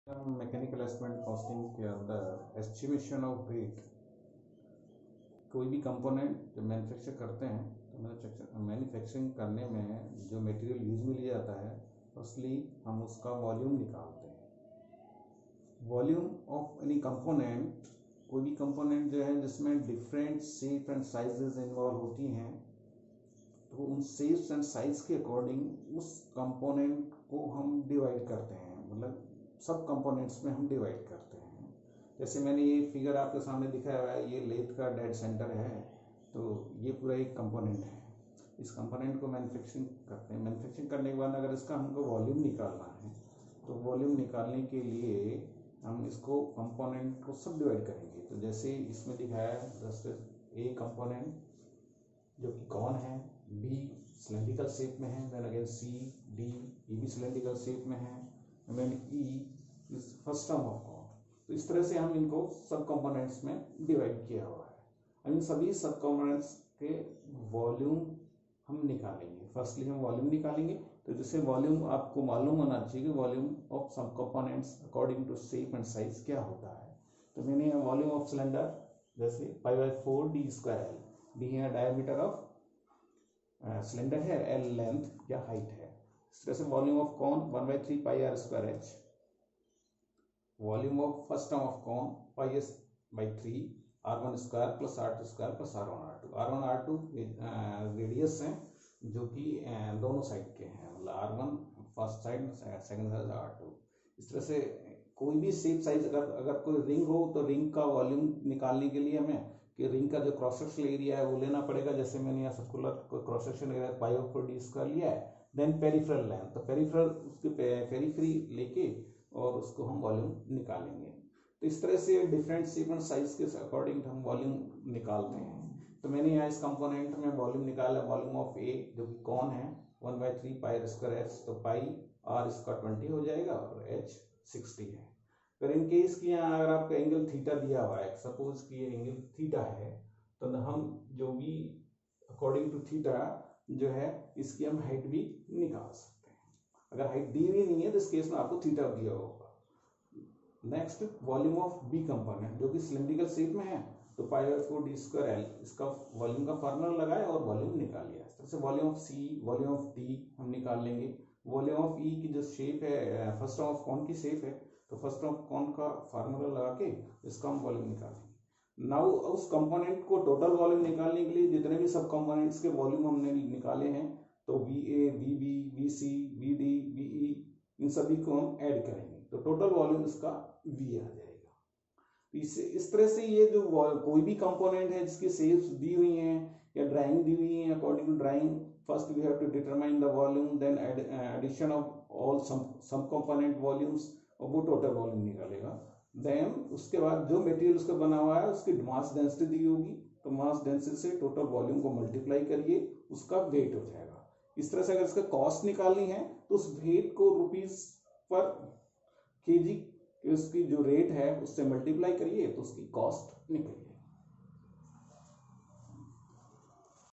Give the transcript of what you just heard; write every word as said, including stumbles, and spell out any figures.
हम mechanical estimate costing के अंदर एस्टिमेशन ऑफ वेट, कोई भी कंपोनेंट जब मैन्युफैक्चर करते हैं तो मैन्युफैक्चरिंग करने में जो मटेरियल यूज में लिया जाता है फर्स्टली हम उसका वॉल्यूम निकालते हैं। वॉल्यूम ऑफ एनी कंपोनेंट, कोई भी कंपोनेंट जो है जिसमें different shape and sizes involve होती हैं, तो उन शेप्स एंड साइज के अकॉर्डिंग उस कंपोनेंट को हम डिवाइड करते हैं, मतलब सब कंपोनेंट्स में हम डिवाइड करते हैं। जैसे मैंने ये फिगर आपके सामने दिखाया हुआ है, ये लेथ का डेड सेंटर है, तो ये पूरा एक कंपोनेंट है। इस कंपोनेंट को मैन्युफैक्चरिंग करते हैं। मैन्युफैक्चरिंग करने के बाद अगर इसका हमको वॉल्यूम निकालना है तो वॉल्यूम निकालने के लिए हम इसको कंपोनेंट को सब डिवाइड करेंगे। तो जैसे इसमें दिखाया है जस्ट ए कंपोनेंट जो कि कौन है, बी सिलेंड्रिकल शेप में है, देन अगेन सी डी ये भी सिलेंड्रिकल शेप में है, and then E is first term of cone. तो इस तरह से हम इनको सब कंपोनेंट्स में डिवाइड किया हुआ है। इन सभी सब कंपोनेंट्स के वॉल्यूम हम निकालेंगे। फर्स्टली हम वॉल्यूम निकालेंगे, तो जैसे वॉल्यूम आपको मालूम होना चाहिए कि वॉल्यूम ऑफ सब components according to shape and size क्या होता है। तो मैंने वॉल्यूम ऑफ सिलेंडर जैसे pi by four D square L, D है डायमीटर ऑफ सिलेंडर है, एल लेंथ या हाइट है। इस तरह से volume of cone one by three pi R square H, volume of first term of cone pi S by three R one square plus R two square plus are one R two. R one R two radius हैं जो कि uh, दोनों side के हैं, मतलब R one first side, second side R two. इस तरह से कोई भी शेप साइज, अगर अगर कोई रिंग हो तो रिंग का वॉल्यूम निकालने के लिए हमें कि रिंग का जो क्रॉस सेक्शन एरिया है वो लेना पड़ेगा। जैसे मैंने यहाँ circular cross section area pi of four D square लिया है, देन पेरिफेरल लेंथ, तो पेरिफेरल उसके पेरिफेरी लेके और उसको हम वॉल्यूम निकालेंगे। तो इस तरह से डिफरेंट शेप एंड साइज के अकॉर्डिंग हम वॉल्यूम निकालते हैं। तो मैंने यहाँ इस कंपोनेंट में वॉल्यूम निकाला, वॉल्यूम ऑफ ए जो कि कौन है one by three pi square H, तो पाई आर इसका ट्वेंटी हो जाएगा और एच सिक्सटी है। फिर इन केस की यहाँ अगर आपका एंगल थीटा दिया हुआ है, सपोज कि ये एंगल थीटा है, तो हम जो भी अकॉर्डिंग टू थीटा जो है इसकी हम हाइट भी निकाल सकते हैं। अगर हाइट दी हुई नहीं है तो इस केस में आपको थीटा दिया होगा। Next volume of B component जो कि सिलेंड्रिकल शेप में है, तो pi by four D square L, इसका वॉल्यूम का फार्मूला लगाए और वॉल्यूम निकाल लिया। इस तरह से volume of C, volume of D हम निकाल लेंगे। वॉल्यूम ऑफ ई की जो शेप है, फर्स्ट टर्म ऑफ कौन की शेप है, तो फर्स्ट टर्म ऑफ कौन का फार्मूला लगा के इसका हम वॉल्यूम निकालेंगे। नाउ उस कंपोनेंट को टोटल वॉल्यूम निकालने के लिए जितने भी सब कंपोनेंट्स के वॉल्यूम हमने निकाले हैं, तो V A, V B, V C, V D, V E, इन सभी को हम ऐड करेंगे तो टोटल वॉल्यूम इसका वी आ जाएगा। तो इससे इस तरह से ये जो कोई भी कंपोनेंट है जिसकी शेप्स दी हुई हैं या ड्राइंग दी हुई है, according to drawing first we have to determine the volume, then addition of all sum component volumes, और वो टोटल वॉल्यूम निकालेगा। देन उसके बाद जो मटेरियल उसका बना हुआ है उसकी मास डेंसिटी दी होगी, तो मास डेंसिटी से टोटल वॉल्यूम को मल्टीप्लाई करिए, उसका वेट हो जाएगा। इस तरह से अगर इसका कॉस्ट निकालनी है तो उस वेट को रुपीज पर केजी उसकी जो रेट है उससे मल्टीप्लाई करिए तो उसकी कॉस्ट निकलिए।